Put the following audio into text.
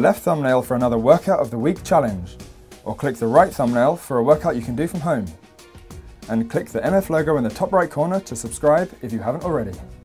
left thumbnail for another Workout of the Week challenge, or click the right thumbnail for a workout you can do from home. And click the MF logo in the top right corner to subscribe if you haven't already.